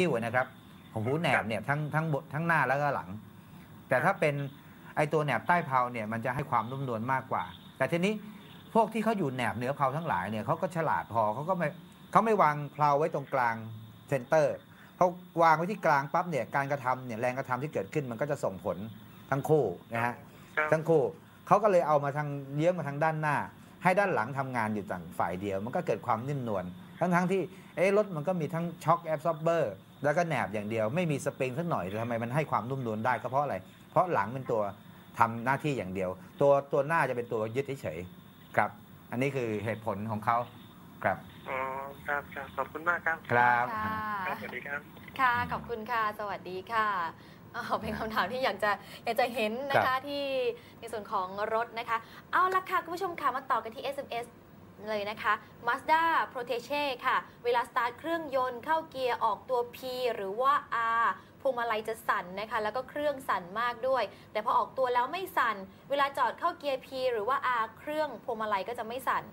ติ้วนะครับของหูแหนบเนี่ยทั้งหน้าแล้วก็หลังแต่ถ้าเป็นไอตัวแหนบใต้เพลาเนี่ยมันจะให้ความนุ่มนวลมากกว่าแต่ทีนี้พวกที่เขาอยู่แหนบเหนือเพลาทั้งหลายเนี่ยเขาก็ฉลาดพอเขาไม่วางเพลาไว้ตรงกลางเซนเตอร์เขาวางไว้ที่กลางปั๊บเนี่ยการกระทำเนี่ยแรงกระทำที่เกิดขึ้นมันก็จะส่งผลทั้งคู่นะฮะทั้งคู่เขาก็เลยเอามาทางเลี้ยงมาทางด้านหน้าให้ด้านหลังทำงานอยู่ต่างฝ่ายเดียวมันก็เกิดความนิ่มนวลทั้งที่รถมันก็มีทั้งช็อคแอบซอร์เบอร์แล้วก็แหนบอย่างเดียวไม่มีสปริงสักหน่อยทำไมมันให้ความนุ่มนวลได้ก็เพราะอะไรเพราะหลังเป็นตัวทำหน้าที่อย่างเดียวตัวหน้าจะเป็นตัวยึดเฉยๆครับอันนี้คือเหตุผลของเขาครับอ๋อครับขอบคุณมากครับครับสวัสดีครับค่ะขอบคุณค่ะสวัสดีค่ะเป็นคำถามที่อยากจะเห็นนะคะที่ในส่วนของรถนะคะเอาละค่ะคุณผู้ชมค่ะมาต่อกันที่ SMS เลยนะคะ Mazda Protege ค่ะเวลาสตาร์ทเครื่องยนต์เข้าเกียร์ออกตัว P หรือว่า R พวงมาลัยจะสั่นนะคะแล้วก็เครื่องสั่นมากด้วยแต่พอออกตัวแล้วไม่สั่นเวลาจอดเข้าเกียร์ P หรือว่า R เครื่องพวงมาลัยก็จะไม่สั่น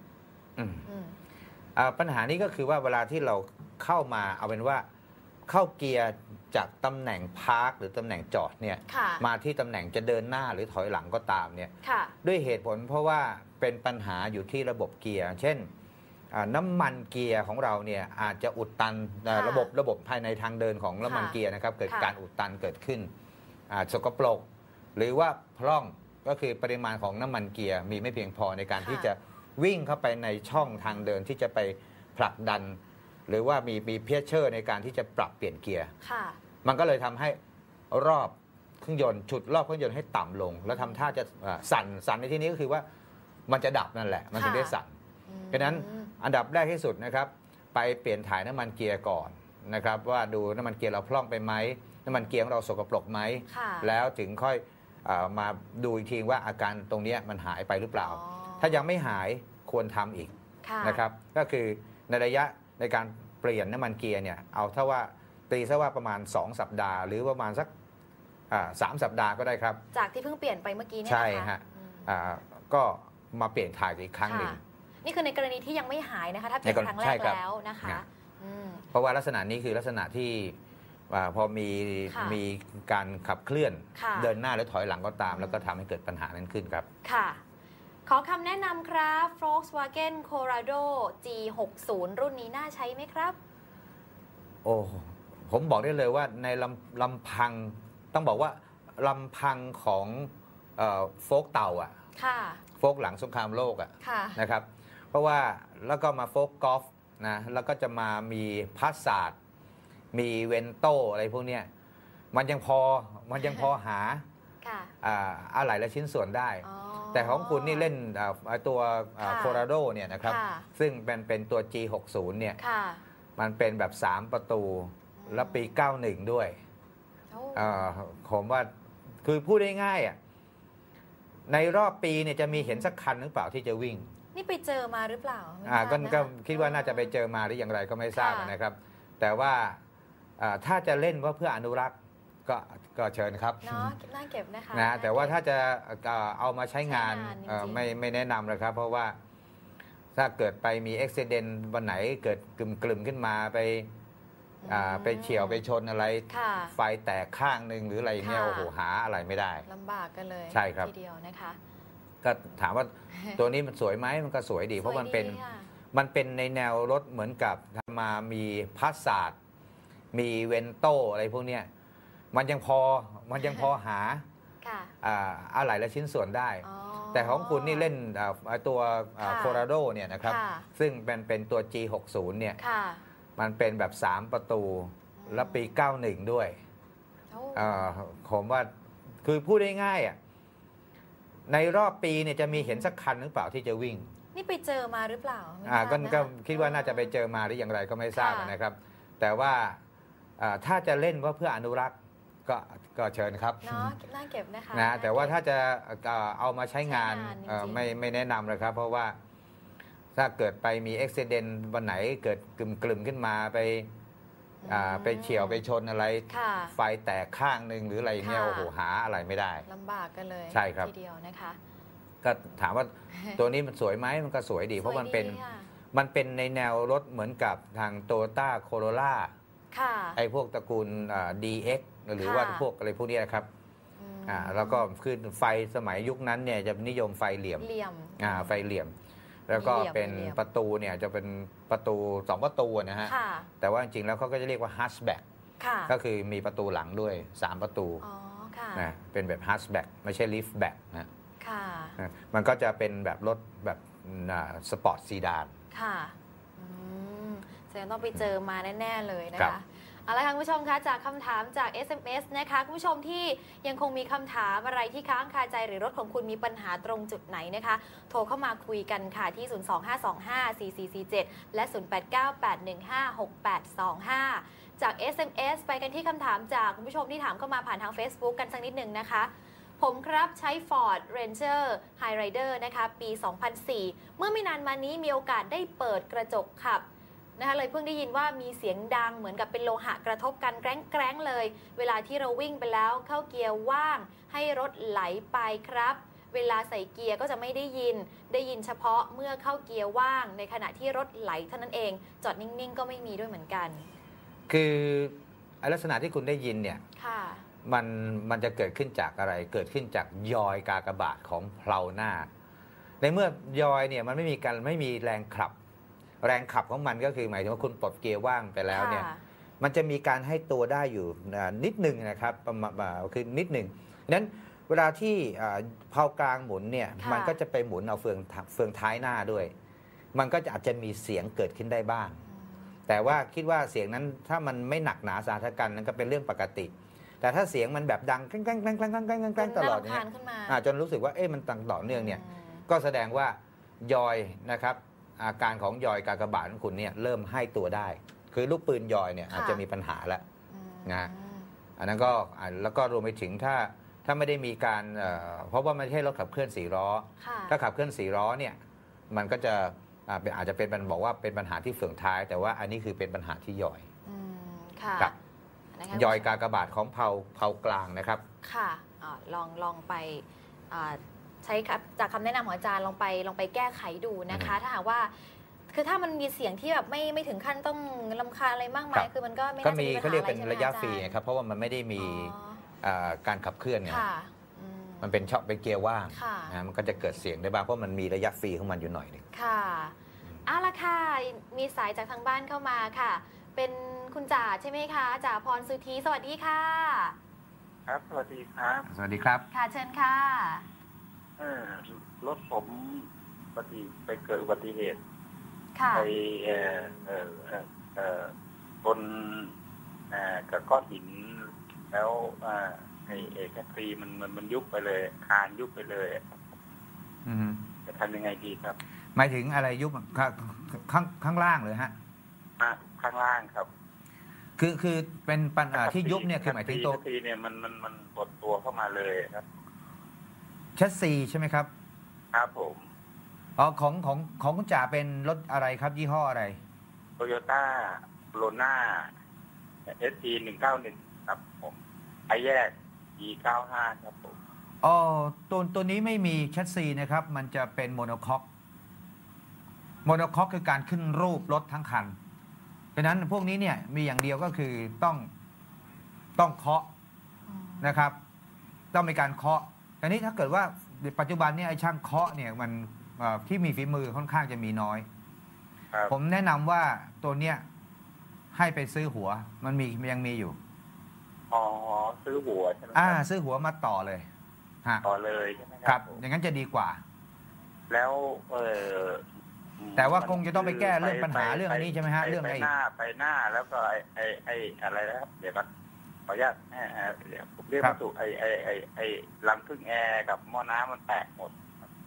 ปัญหานี้ก็คือว่าเวลาที่เราเข้ามาเอาเป็นว่าเข้าเกียร์จากตำแหน่งพาร์คหรือตำแหน่งจอดเนี่ยมาที่ตำแหน่งจะเดินหน้าหรือถอยหลังก็ตามเนี่ยด้วยเหตุผลเพราะว่าเป็นปัญหาอยู่ที่ระบบเกียร์เช่นน้ำมันเกียร์ของเราเนี่ยอาจจะอุดตันระบบภายในทางเดินของน้ำมันเกียร์นะครับเกิดการอุดตันเกิดขึ้นสกปรกหรือว่าพร่องก็คือปริมาณของน้ำมันเกียร์มีไม่เพียงพอในการที่จะวิ่งเข้าไปในช่องทางเดินที่จะไปผลักดันหรือว่ามีเพชเชอร์ในการที่จะปรับเปลี่ยนเกียร์มันก็เลยทำให้รอบเครื่องยนต์ฉุดรอบเครื่องยนต์ให้ต่ำลงแล้วทำท่าจะสั่นในที่นี้ก็คือว่ามันจะดับนั่นแหละมันถึงได้สั่นเพราะนั้นอันดับแรกที่สุดนะครับไปเปลี่ยนถ่ายน้ำมันเกียร์ก่อนนะครับว่าดูน้ำมันเกียร์เราพร่องไปไหมน้ำมันเกียร์ของเราสกปรกไหมแล้วถึงค่อยมาดูอีกทีว่าอาการตรงนี้มันหายไปหรือเปล่าถ้ายังไม่หายควรทำอีกนะครับก็คือในระยะในการเปลี่ยนน้ำมันเกียร์เนี่ยเอาถ้าว่าตีซะว่าประมาณ2 สัปดาห์หรือประมาณสัก3 สัปดาห์ก็ได้ครับจากที่เพิ่งเปลี่ยนไปเมื่อกี้เนี่ยใช่ฮะก็มาเปลี่ยนถ่ายอีกครั้งหนึ่งนี่คือในกรณีที่ยังไม่หายนะคะถ้าเปลี่ยนครั้งแรกแล้วนะคะเพราะว่าลักษณะนี้คือลักษณะที่พอมีการขับเคลื่อนเดินหน้าหรือถอยหลังก็ตามแล้วก็ทำให้เกิดปัญหานั้นขึ้นครับค่ะขอคำแนะนำครับ Volkswagen Corrado G60 รุ่นนี้น่าใช้ไหมครับโอ้ผมบอกได้เลยว่าในลำพังต้องบอกว่าลำพังของโฟล์กเต่าอ่ะโฟล์กหลังสงครามโลกอ่ะนะครับเพราะว่าแล้วก็มาโฟล์กกอล์ฟนะแล้วก็จะมามีพาสซาร์ดมีเวนโตอะไรพวกเนี้ยมันยังพอหาอะไรและชิ้นส่วนได้แต่ของคุณนี่เล่นตัวโคโรโดเนี่ยนะครับซึ่งเป็นตัว G60 เนี่ยมันเป็นแบบ3 ประตูและปี91ด้วยผมว่าคือพูดได้ง่ายอ่ะในรอบปีเนี่ยจะมีเห็นสักคันหรือเปล่าที่จะวิ่งนี่ไปเจอมาหรือเปล่าก็คิดว่าน่าจะไปเจอมาหรืออย่างไรก็ไม่ทราบนะครับแต่ว่าถ้าจะเล่นว่าเพื่ออนุรักษ์ก็เชิญครับน่าเก็บนะคะนะแต่ว่าถ้าจะเอามาใช้งานไม่แนะนำเลยครับเพราะว่าถ้าเกิดไปมีอุบัติเหตุวันไหนเกิดกลุ่มขึ้นมาไปเฉี่ยวไปชนอะไรไฟแตกข้างหนึ่งหรืออะไรเนี่ยโอ้โหหาอะไรไม่ได้ลำบากกันเลยใช่ครับทีเดียวนะคะก็ถามว่าตัวนี้มันสวยไหมมันก็สวยดีเพราะมันเป็นในแนวรถเหมือนกับมามีพาสซาร์ดมีเวนโตอะไรพวกเนี้ยมันยังพอหาอะไรและชิ้นส่วนได้แต่ของคุณนี่เล่นตัวโคโรโดเนี่ยนะครับซึ่งเป็นตัว G60 เนี่ยมันเป็นแบบ3 ประตูและปี91ด้วยผมว่าคือพูดได้ง่ายอ่ะในรอบปีเนี่ยจะมีเห็นสักคันหรือเปล่าที่จะวิ่งนี่ไปเจอมาหรือเปล่าก็คิดว่าน่าจะไปเจอมาหรืออย่างไรก็ไม่ทราบนะครับแต่ว่าถ้าจะเล่นว่าเพื่ออนุรักษ์ก็เชิญครับน่าเก็บนะคะนะแต่ว่าถ้าจะเอามาใช้งานไม่แนะนำเลยครับเพราะว่าถ้าเกิดไปมีอุบัติเหตุวันไหนเกิดกลุ่มขึ้นมาไปเฉี่ยวไปชนอะไรไฟแตกข้างหนึ่งหรืออะไรเนี่ยโอ้โหหาอะไรไม่ได้ลำบากกันเลยใช่ครับทีเดียวนะคะก็ถามว่าตัวนี้มันสวยไหมมันก็สวยดีเพราะมันเป็นในแนวรถเหมือนกับทาง Toyota Corolla ไอ้พวกตระกูลDX หรือว่าพวกอะไรพวกนี้นะครับแล้วก็คือไฟสมัยยุคนั้นเนี่ยจะนิยมไฟเหลี่ยมไฟเหลี่ยมแล้วก็เป็นประตูเนี่ยจะเป็นประตู2ประตูนะฮะแต่ว่าจริงๆแล้วเขาก็จะเรียกว่าฮัชแบ็กก็คือมีประตูหลังด้วย3ประตูนะเป็นแบบฮัชแบ็กไม่ใช่ลิฟต์แบ็กนะมันก็จะเป็นแบบรถแบบสปอร์ตซีดานค่ะแสดงต้องไปเจอมาแน่ๆเลยนะคะเอาละค่ะคุณผู้ชมคะจากคำถามจาก SMS นะคะคุณผู้ชมที่ยังคงมีคำถามอะไรที่ค้างคาใจหรือรถของคุณมีปัญหาตรงจุดไหนนะคะโทรเข้ามาคุยกันค่ะที่ 025254447 และ 0898156825 จาก SMS ไปกันที่คำถามจากคุณผู้ชมที่ถามเข้ามาผ่านทาง Facebook กันสักนิดหนึ่งนะคะผมครับใช้ Ford Ranger Highrider นะคะปี 2004 เมื่อไม่นานมานี้มีโอกาสได้เปิดกระจกขับนะคะเลยเพิ่งได้ยินว่ามีเสียงดังเหมือนกับเป็นโลหะกระทบกันแกร้งๆเลยเวลาที่เราวิ่งไปแล้วเข้าเกียร์ว่างให้รถไหลไปครับเวลาใส่เกียร์ก็จะไม่ได้ยินเฉพาะเมื่อเข้าเกียร์ว่างในขณะที่รถไหลเท่านั้นเองจอดนิ่งๆก็ไม่มีด้วยเหมือนกันคือลักษณะที่คุณได้ยินเนี่ยมันจะเกิดขึ้นจากอะไรเกิดขึ้นจากยอยกากบาทของเพลาหน้าในเมื่อยอยเนี่ยมันไม่มีแรงขับของมันก็คือหมายถึงว่าคุณปลดเกียร์ว่างไปแล้วเนี่ยมันจะมีการให้ตัวได้อยู่นิดหนึ่งนะครับประมาณคือนิดหนึ่งนั้นเวลาที่เพลากลางหมุนเนี่ยมันก็จะไปหมุนเอาเฟืองท้ายหน้าด้วยมันก็อาจจะมีเสียงเกิดขึ้นได้บ้างแต่ว่าคิดว่าเสียงนั้นถ้ามันไม่หนักหนาสาหัสกันนั้นก็เป็นเรื่องปกติแต่ถ้าเสียงมันแบบดังแกล้งตลอดเนี่ยจนรู้สึกว่ามันต่อเนื่องเนี่ยก็แสดงว่ายอยนะครับอาการของยอยกากบาทของคุณเนี่ยเริ่มให้ตัวได้คือลูกปืนยอยเนี่ยอาจจะมีปัญหาแล้วนะอันนั้นก็แล้วก็รวมไปถึงถ้าไม่ได้มีการเพราะว่าไม่ใช่รถขับเคลื่อน4ล้อถ้าขับเคลื่อน4ล้อเนี่ยมันก็จะอาจจะเป็นบอกว่าเป็นปัญหาที่เฟืองท้ายแต่ว่าอันนี้คือเป็นปัญหาที่ยอยค่ะยอยกากบาทของเพลากลางนะครับค่ะลองไปใช้จากคำแนะนำของอาจารย์ลองไปแก้ไขดูนะคะถ้าหากว่าคือถ้ามันมีเสียงที่แบบไม่ถึงขั้นต้องรำคาญอะไรมากมายคือมันก็ไม่น่าจะมีปัญหาอะไรใช่ไหมเขาเรียกเป็นระยะฟรีครับเพราะว่ามันไม่ได้มีการขับเคลื่อนไงมันเป็นเกียร์ว่างนะมันก็จะเกิดเสียงได้บ้างเพราะมันมีระยะฟรีของมันอยู่หน่อยนึงค่ะเอาละค่ะมีสายจากทางบ้านเข้ามาค่ะเป็นคุณจ่าใช่ไหมคะจ่าพรสุธีสวัสดีค่ะครับสวัสดีครับสวัสดีครับค่ะเชิญค่ะรถผมไปเกิดอุบัติเหตุไปบนกับก้อนหินแล้วแท็กซี่มันยุบไปเลยคานยุบไปเลยจะทำยังไงดีครับหมายถึงอะไรยุบข้างล่างเลยฮะข้างล่างครับคือเป็นปัญหาที่ยุบเนี่ยคือหมายถึงตัวเนี่ยมันบดตัวเข้ามาเลยครับแชสซีใช่ไหมครับครับผมของคุณจ่าเป็นรถอะไรครับยี่ห้ออะไร Toyota Corona ST 191ครับผมไอแยก E95 ครับผมตัวนี้ไม่มีแชสซีนะครับมันจะเป็นโมโนคอกคือการขึ้นรูปรถทั้งคันเพราะนั้นพวกนี้เนี่ยมีอย่างเดียวก็คือต้องเคาะนะครับต้องมีการเคาะแต่นี้ถ้าเกิดว่าปัจจุบันเนี่ยไอ้ช่างเคาะเนี่ยมันที่มีฝีมือค่อนข้างจะมีน้อยผมแนะนำว่าตัวเนี้ยให้ไปซื้อหัวมันยังมีอยู่ซื้อหัวใช่ไหมซื้อหัวมาต่อเลยต่อเลยใช่ไหมครับอย่างนั้นจะดีกว่าแล้วแต่ว่าคงจะต้องไปแก้เรื่องปัญหาเรื่องอันนี้ใช่ไหมฮะเรื่องไปหน้าแล้วก็ไอ้อะไรนะครับเดี๋ยวก่อนขออนุญาตเดี๋ยวผมเรียกว่าถูกไอ้รังพึ่งแอร์กับหม้อน้ำมันแตกหมด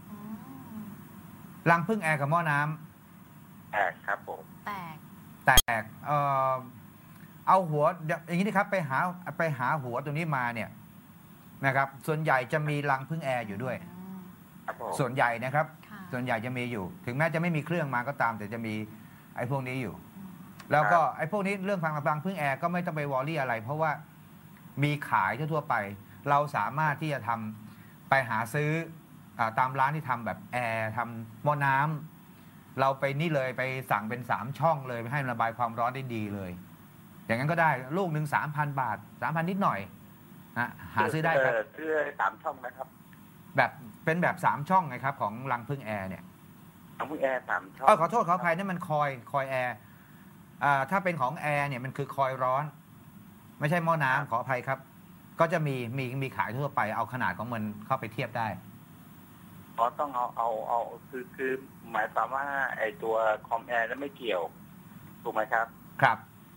รังพึ่งแอร์กับหม้อน้ำแตกครับผมแตกเอาหัวอย่างนี้นะครับไปหาหัวตัวนี้มาเนี่ยนะครับส่วนใหญ่จะมีรังพึ่งแอร์อยู่ด้วยส่วนใหญ่นะครับส่วนใหญ่จะมีอยู่ถึงแม้จะไม่มีเครื่องมาก็ตามแต่จะมีไอ้พวกนี้อยู่แล้วก็ไอ้พวกนี้เรื่องรังพึ่งแอร์ก็ไม่ต้องไปวอรี่อะไรเพราะว่ามีขายทั่วไปเราสามารถที่จะทำไปหาซื้อตามร้านที่ทำแบบแอร์ทำหม้อน้ำเราไปนี่เลยไปสั่งเป็น3ช่องเลยให้ระบายความร้อนได้ดีเลยอย่างนั้นก็ได้ลูกหนึ่ง3,000 บาท 3,000นิดหน่อยนะหาซื้อได้ครับซื้อ3 ช่องนะครับแบบเป็นแบบ3 ช่องไงครับของรังพึ่งแอร์เนี่ยรังพึ่งแอร์3 ช่องขอโทษขออภัยนั่นมันคอยแอร์ถ้าเป็นของแอร์เนี่ยมันคือคอยร้อนไม่ใช่หม้อน้ำขออภัยครับก็จะมีขายทั่วไปเอาขนาดของมันเข้าไปเทียบได้ต้องเอาคือหมายความว่าไอตัวคอมแอร์นั้นไม่เกี่ยวถูกไหมครับครับ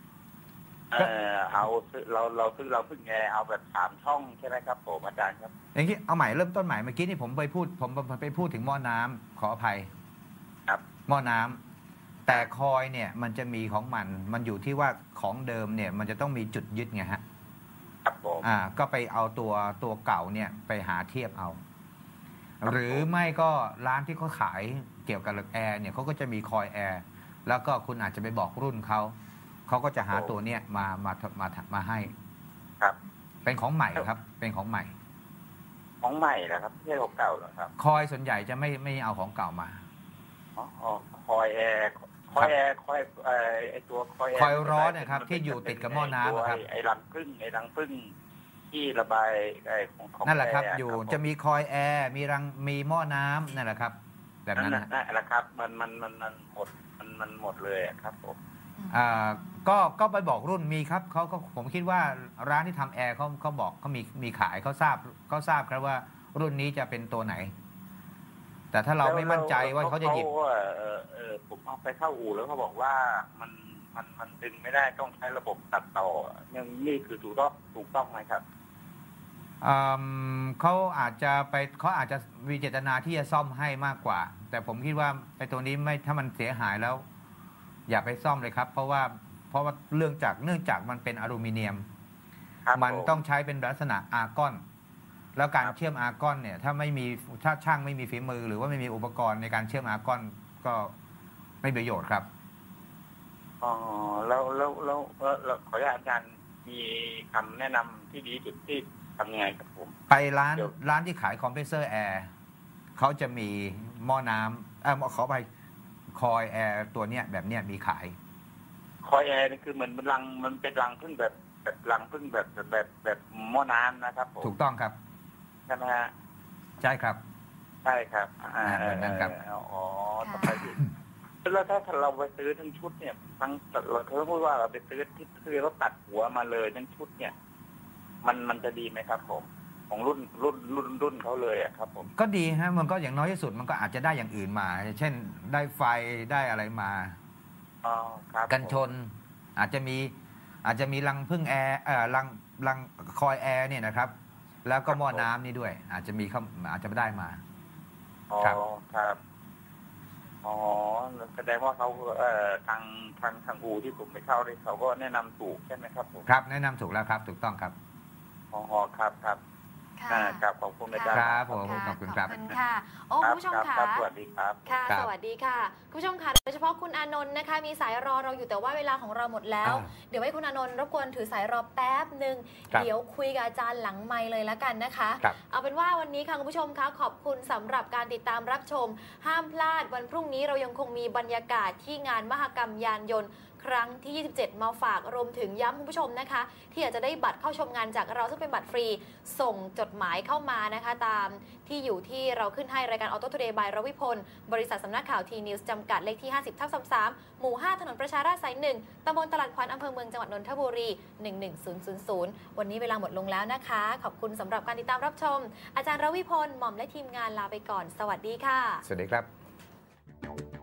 เอาเราพึ่งแอร์เอาแบบ3 ช่องใช่ไหมครับผมอาจารย์ครับอย่างนี้เอาใหม่เริ่มต้นใหม่เมื่อกี้นี่ผมไปพูดถึงหม้อน้ำขออภัยครับหม้อน้ำแต่คอยเนี่ยมันจะมีของมันอยู่ที่ว่าของเดิมเนี่ยมันจะต้องมีจุดยึดไงฮะครับผมก็ไปเอาตัวเก่าเนี่ยไปหาเทียบเอาหรือไม่ก็ร้านที่เขาขายเกี่ยวกับแอร์เนี่ยเขาก็จะมีคอยแอร์แล้วก็คุณอาจจะไปบอกรุ่นเขาก็จะหาตัวเนี้ยมาให้ครับเป็นของใหม่ครับเป็นของใหม่นะครับไม่ใช่ของเก่าหรอครับคอยส่วนใหญ่จะไม่เอาของเก่ามาคอยแอร์ไอตัวคอยร้อนนะครับที่อยู่ติดกับหม้อน้ำครับไอรังพึ่งที่ระบายของนั่นแหละครับอยู่จะมีคอยแอร์มีหม้อน้ำนั่นแหละครับแบบนั้นนั่นแหละครับมันหมดเลยครับผมก็ไปบอกรุ่นมีครับเขาผมคิดว่าร้านที่ทำแอร์เขาบอกเขามีขายเขาทราบครับว่ารุ่นนี้จะเป็นตัวไหนแต่ถ้าเราไม่มั่นใจว่าเขาจะหยิบผมเอาไปเข้าอู่แล้วเขาบอกว่ามันดึงไม่ได้ต้องใช้ระบบตัดต่อนี่คือถูกต้องไหมครับเขาอาจจะมีเจตนาที่จะซ่อมให้มากกว่าแต่ผมคิดว่าไอ้ตัวนี้ไม่ถ้ามันเสียหายแล้วอย่าไปซ่อมเลยครับเพราะว่าเนื่องจากมันเป็นอลูมิเนียมมันต้องใช้เป็นลักษณะอาร์กอนแล้วการเชื่อมอาร์กอนเนี่ยถ้าช่างไม่มีฝีมือหรือว่าไม่มีอุปกรณ์ในการเชื่อมอาร์กอนก็ไม่ประโยชน์ครับแล้วขออนุญาตอาจารย์มีคำแนะนำที่ดีสุดที่ทำยังไงครับผมไปร้านที่ขายคอมเพรสเซอร์แอร์เขาจะมีหม้อน้ำขอไปคอยแอร์ตัวเนี้ยแบบเนี้ยมีขายคอยแอร์นี่คือเหมือนมันเป็นรังพึ่งแบบรังพึ่งแบบหม้อน้ำนะครับผมถูกต้องครับใช่ไหมฮะใช่ครับใช่ครับแบบนั้นครับต่อไปแล้วถ้าเราไปซื้อทั้งชุดเนี่ยเราพูดว่าเราไปซื้อที่คือเขาตัดหัวมาเลยทั้งชุดเนี่ยมันจะดีไหมครับผมของรุ่นเขาเลยครับผมก็ดีฮะมันก็อย่างน้อยที่สุดมันก็อาจจะได้อย่างอื่นมาเช่นได้ไฟได้อะไรมากันชนอาจจะมีรังพึ่งแอร์รังคอยแอร์เนี่ยนะครับแล้วก็หม้อน้ำนี่ด้วยอาจจะได้มาครับแสดงว่าเขาทางอู่ที่ผมไปเข้าเลยเขาก็แนะนำถูกใช่ไหมครับผมครับแนะนำถูกแล้วครับถูกต้องครับครับขอบคุณอาจารย์ครับผมขอบคุณครับค่ะโอ้คุณผู้ชมค่ะสวัสดีครับค่ะสวัสดีค่ะคุณผู้ชมค่ะโดยเฉพาะคุณอานนท์นะคะมีสายรอเราอยู่แต่ว่าเวลาของเราหมดแล้วเดี๋ยวให้คุณอานนท์รบกวนถือสายรอแป๊บนึงเดี๋ยวคุยกับอาจารย์หลังไมค์เลยละกันนะคะเอาเป็นว่าวันนี้ค่ะคุณผู้ชมคะขอบคุณสำหรับการติดตามรับชมห้ามพลาดวันพรุ่งนี้เรายังคงมีบรรยากาศที่งานมหกรรมยานยนต์ครั้งที่ 27 มาฝากรวมถึงย้ำคุณผู้ชมนะคะที่อยากจะได้บัตรเข้าชมงานจากเราซึ่งเป็นบัตรฟรีส่งจดหมายเข้ามานะคะตามที่อยู่ที่เราขึ้นให้รายการ Auto Today by รวิพลบริษัทสำนักข่าว T-News จำกัดเลขที่ 50/33 หมู่ 5 ถนนประชาราษฎร์สาย 1 ตำบลตลาดขวัญอำเภอเมืองจังหวัดนนทบุรี 11000 วันนี้เวลาหมดลงแล้วนะคะขอบคุณสำหรับการติดตามรับชมอาจารย์รวิพลหม่อมและทีมงานลาไปก่อนสวัสดีค่ะสวัสดีครับ